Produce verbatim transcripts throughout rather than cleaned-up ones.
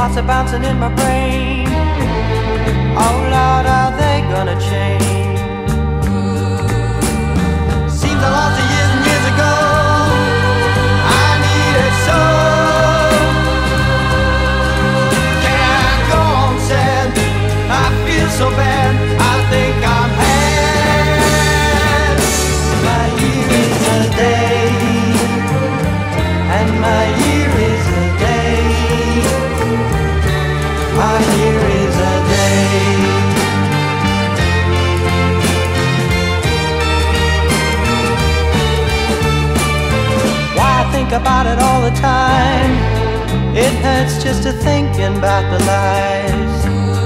thoughts are bouncing in my brain. Oh Lord, are they gonna change? Seems I lost a years and years ago. I need it so. Can I go on sad? I feel so bad. I think I'm had. My year is a day, and my year is a day. My year is a day. Why I think about it all the time. It hurts just to thinking about the lies.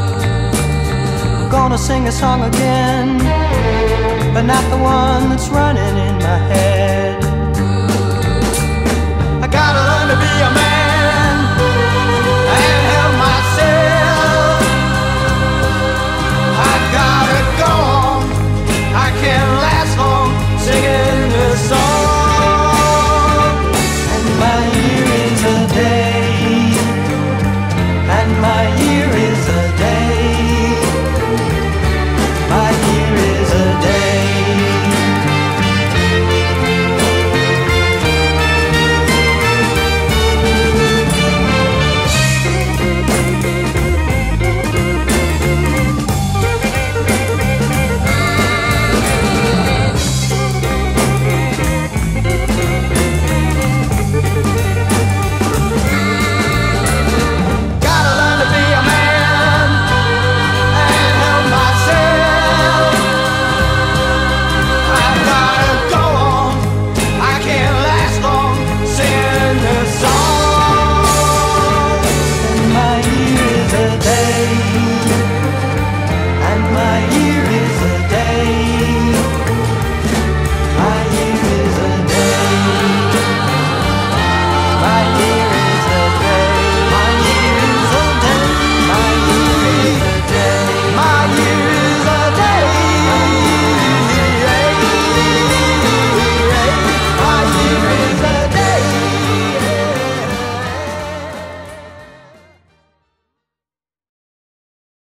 Gonna sing a song again, but not the one that's running in my head.